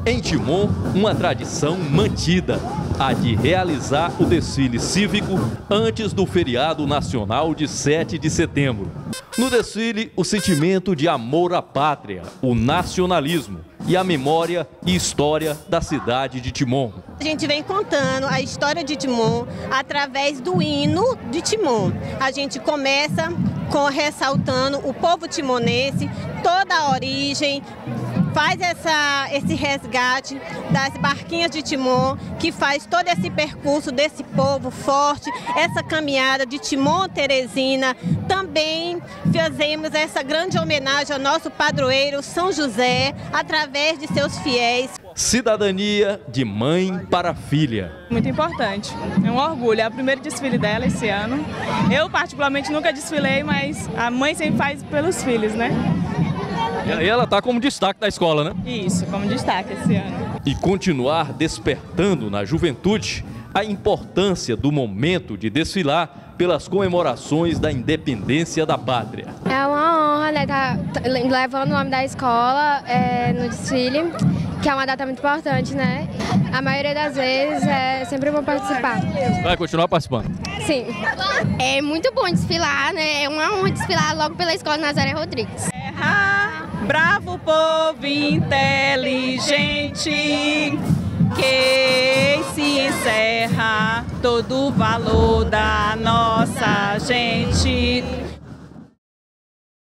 Em Timon, uma tradição mantida, a de realizar o desfile cívico antes do feriado nacional de 7 de setembro. No desfile, o sentimento de amor à pátria, o nacionalismo e a memória e história da cidade de Timon. A gente vem contando a história de Timon através do hino de Timon. A gente começa ressaltando o povo timonense, toda a origem, faz esse resgate das barquinhas de Timon, que faz todo esse percurso desse povo forte, essa caminhada de Timon Teresina. Também fazemos essa grande homenagem ao nosso padroeiro São José, através de seus fiéis. Cidadania de mãe para filha. Muito importante, é um orgulho, é o primeiro desfile dela esse ano. Eu particularmente nunca desfilei, mas a mãe sempre faz pelos filhos, né? E aí ela está como destaque da escola, né? Isso, como destaque esse ano. E continuar despertando na juventude a importância do momento de desfilar pelas comemorações da independência da pátria. É uma honra, né, estar levando o nome da escola no desfile, que é uma data muito importante, né? A maioria das vezes é sempre bom participar. Vai continuar participando? Sim. É muito bom desfilar, né? É uma honra desfilar logo pela Escola Nazaré Rodrigues. Bravo povo inteligente, que se encerra todo o valor da nossa gente.